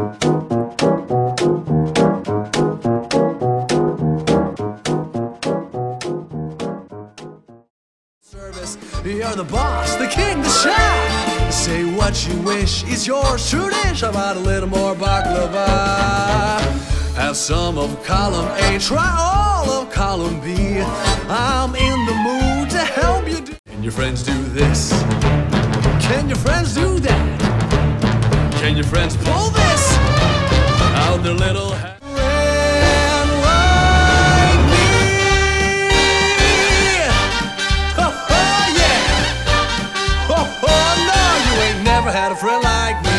You're the boss, the king, the chef. Say what you wish is yours to dish. How about a little more baklava? Have some of column A, try all of column B. I'm in the mood to help you do. Can your friends do this? Can your friends do that? Can your friends pull this out their little hat? Never had a friend like me.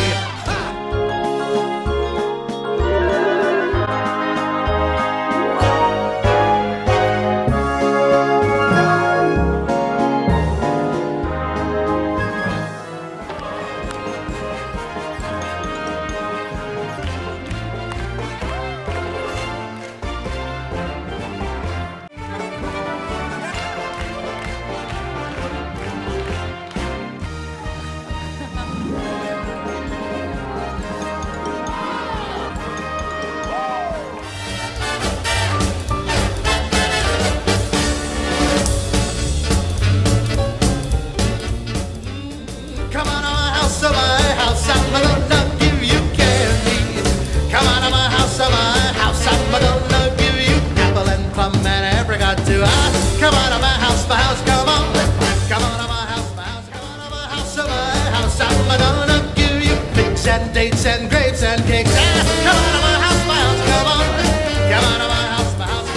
Come on to my house, come on. Come on to my house, come on to my house, I'm gonna give you figs and dates and grapes and cakes. Come on to my house, come on. Come on to my house, come on.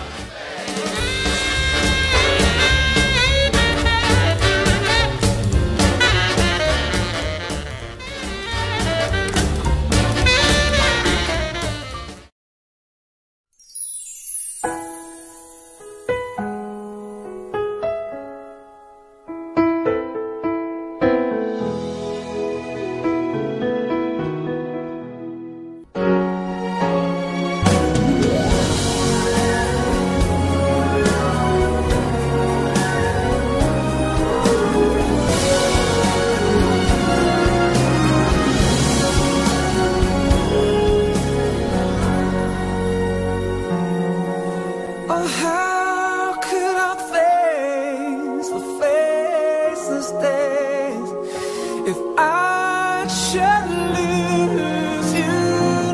Oh, how could I face the faceless days if I should lose you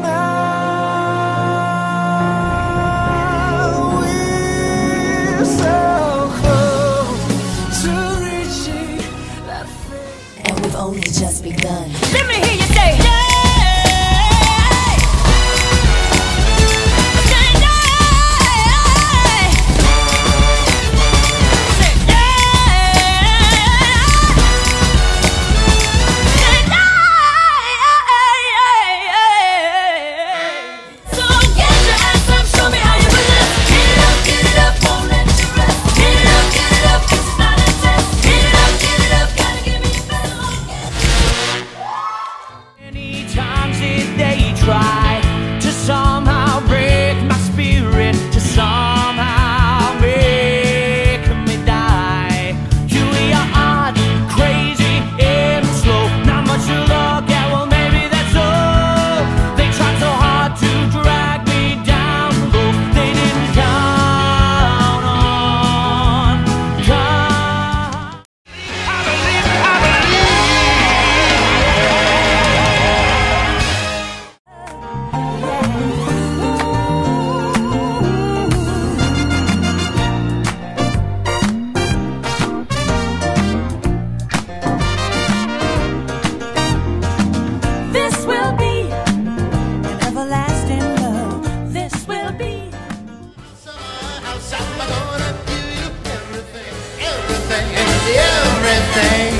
now? We're so close to reaching that fate, and we've only just begun. Let me hear you say, yeah! Try to somehow break my spirit, to somehow make me die. You are odd, crazy, and slow. Not much to look at, well maybe that's all. They tried so hard to drag me down low. They didn't count on God. I believe. This will be an everlasting love. This will be. House, I'm gonna give you everything, everything, everything.